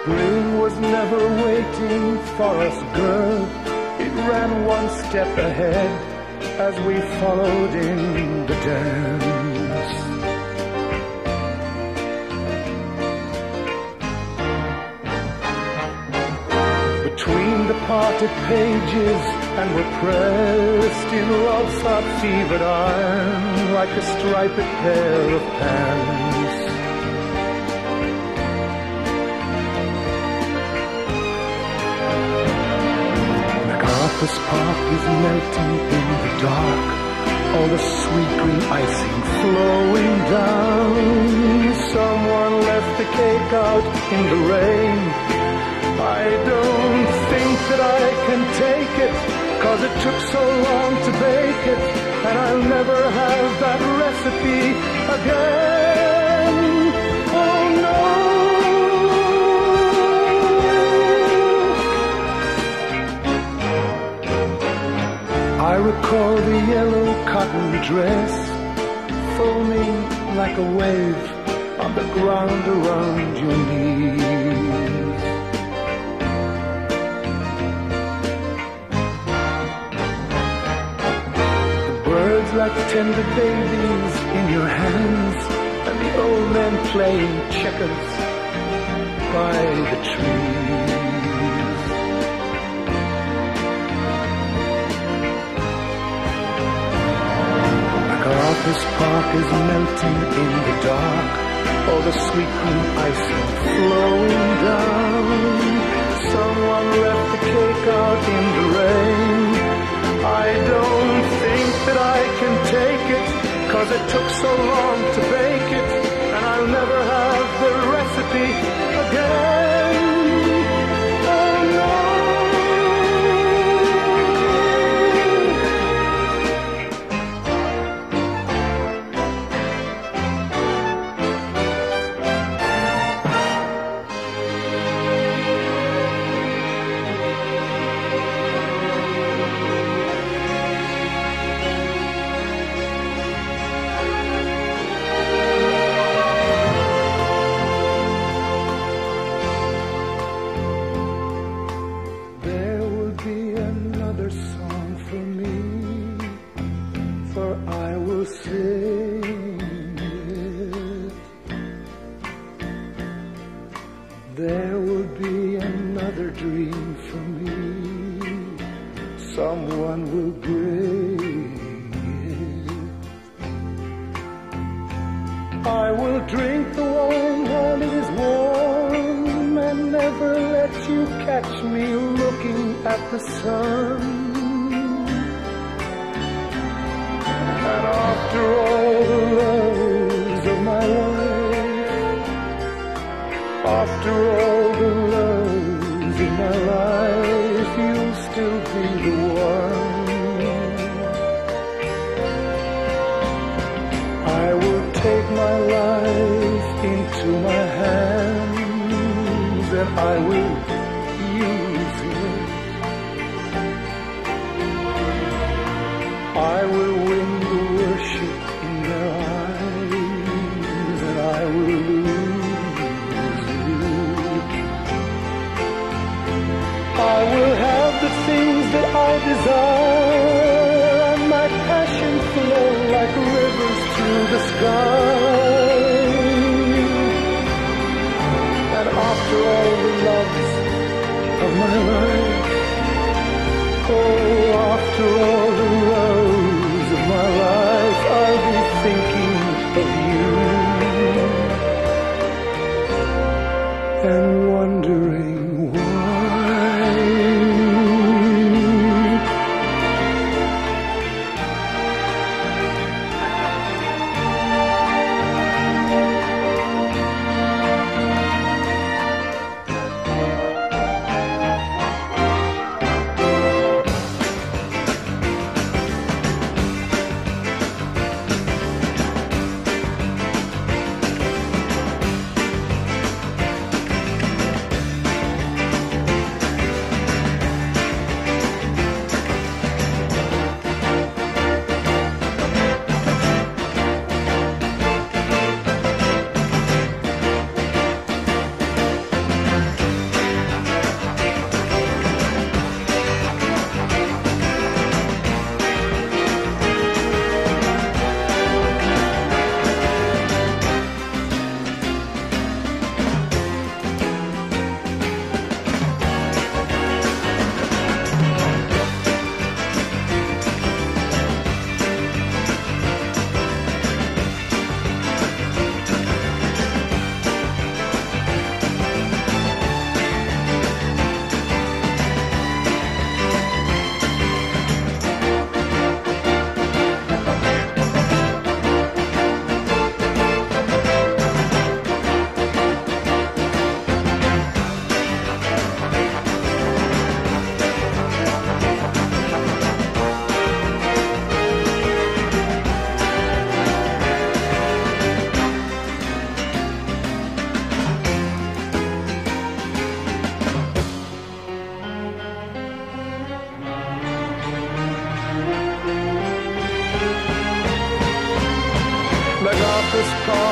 Spring was never waiting for us, girl. It ran one step ahead as we followed in the dance. Between the parted pages and were pressed in love's hot-fevered iron like a striped pair of pants. MacArthur's Park is melting in the dark, all the sweet green icing flowing down. Someone left the cake out in the rain. I don't think that I can take it, 'cause it took so long to bake it, and I'll never have that recipe again. Oh no. I recall the yellow cotton dress foaming like a wave on the ground around your knees. The birds like tender babies in your hands, and the old men playing checkers by the trees. MacArthur's Park is melting in the dark, all the sweet green icing flowing down. Someone left the cake out in the rain. I don't think that I can take it, 'cause it took so long to bake it, and I'll never have the recipe again. Oh no. There will be another dream for me. Someone will bring it. I will drink the wine while it is warm, and never let you catch me looking at the sun. And after all the loves of my life, after all the loves in my life, you'll still be the one. I will take my life into my hands, and I will use it. I will win the worship in their eyes, and I will lose it. I will have the things that I desire, and my passion flow like rivers through the sky. And after all the loves of my life, oh, after all the loves of my life, I'll be thinking of you and wondering why.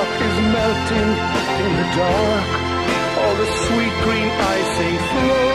park is melting in the dark. All the sweet green icing flows